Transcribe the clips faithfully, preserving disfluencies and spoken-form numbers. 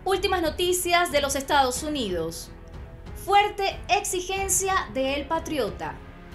Últimas noticias de los Estados Unidos. Fuerte exigencia de El Patriota.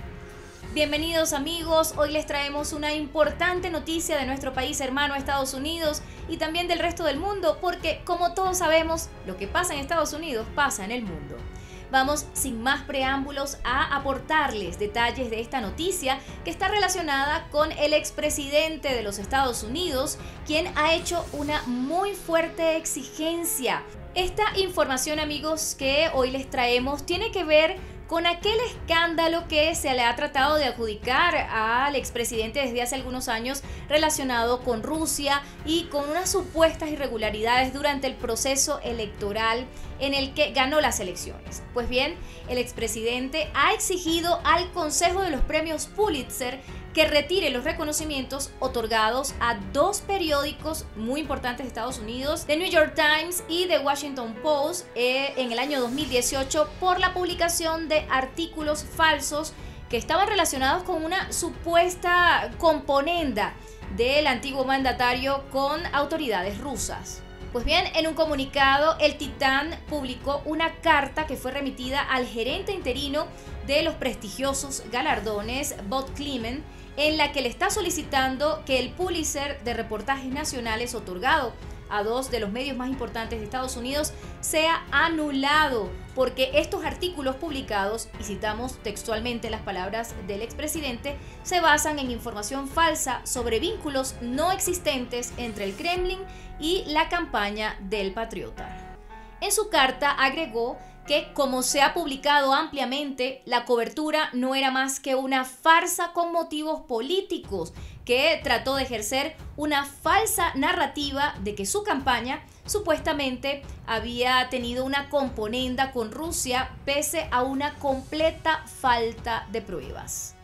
Bienvenidos amigos, hoy les traemos una importante noticia de nuestro país hermano Estados Unidos y también del resto del mundo, porque como todos sabemos, lo que pasa en Estados Unidos pasa en el mundo. Vamos sin más preámbulos a aportarles detalles de esta noticia que está relacionada con el expresidente de los Estados Unidos, quien ha hecho una muy fuerte exigencia. Esta información, amigos, que hoy les traemos tiene que ver con aquel escándalo que se le ha tratado de adjudicar al expresidente desde hace algunos años relacionado con Rusia y con unas supuestas irregularidades durante el proceso electoral en el que ganó las elecciones. Pues bien, el expresidente ha exigido al Consejo de los Premios Pulitzer que retire los reconocimientos otorgados a dos periódicos muy importantes de Estados Unidos, The New York Times y The Washington Post, eh, en el año dos mil dieciocho por la publicación de artículos falsos que estaban relacionados con una supuesta componenda del antiguo mandatario con autoridades rusas. Pues bien, en un comunicado, el Titán publicó una carta que fue remitida al gerente interino de los prestigiosos galardones, Bob Clement, en la que le está solicitando que el Pulitzer de reportajes nacionales otorgado a dos de los medios más importantes de Estados Unidos sea anulado, porque estos artículos publicados, y citamos textualmente las palabras del expresidente, se basan en información falsa sobre vínculos no existentes entre el Kremlin y la campaña del Patriota. En su carta agregó que, como se ha publicado ampliamente, la cobertura no era más que una farsa con motivos políticos, que trató de ejercer una falsa narrativa de que su campaña supuestamente había tenido una componenda con Rusia pese a una completa falta de pruebas.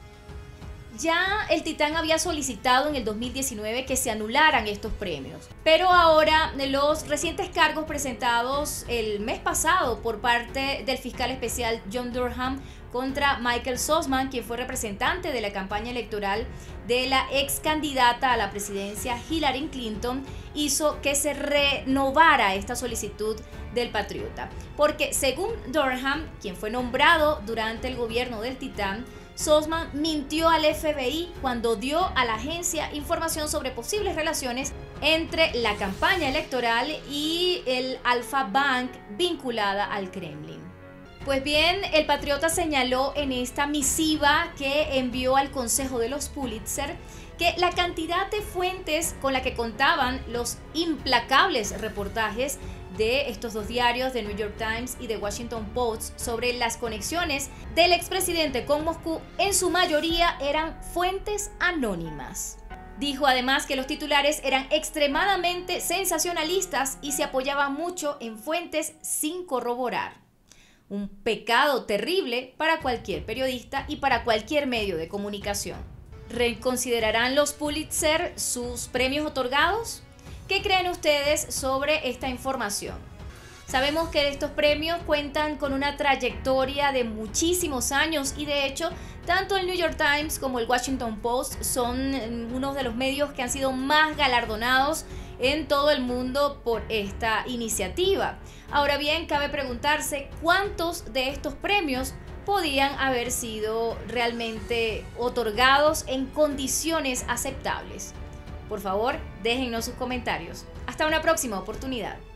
Ya el Titán había solicitado en el dos mil diecinueve que se anularan estos premios, pero ahora los recientes cargos presentados el mes pasado por parte del fiscal especial John Durham contra Michael Sussmann, quien fue representante de la campaña electoral de la ex candidata a la presidencia Hillary Clinton, hizo que se renovara esta solicitud del Patriota, porque según Durham, quien fue nombrado durante el gobierno del Titán, Sussmann mintió al F B I cuando dio a la agencia información sobre posibles relaciones entre la campaña electoral y el Alfa Bank vinculada al Kremlin. Pues bien, el Patriota señaló en esta misiva que envió al Consejo de los Pulitzer que la cantidad de fuentes con la que contaban los implacables reportajes de estos dos diarios, The New York Times y The Washington Post, sobre las conexiones del expresidente con Moscú, en su mayoría eran fuentes anónimas. Dijo además que los titulares eran extremadamente sensacionalistas y se apoyaban mucho en fuentes sin corroborar. Un pecado terrible para cualquier periodista y para cualquier medio de comunicación. ¿Reconsiderarán los Pulitzer sus premios otorgados? ¿Qué creen ustedes sobre esta información? Sabemos que estos premios cuentan con una trayectoria de muchísimos años y de hecho tanto el New York Times como el Washington Post son uno de los medios que han sido más galardonados en todo el mundo por esta iniciativa. Ahora bien, cabe preguntarse cuántos de estos premios podían haber sido realmente otorgados en condiciones aceptables. Por favor, déjennos sus comentarios. Hasta una próxima oportunidad.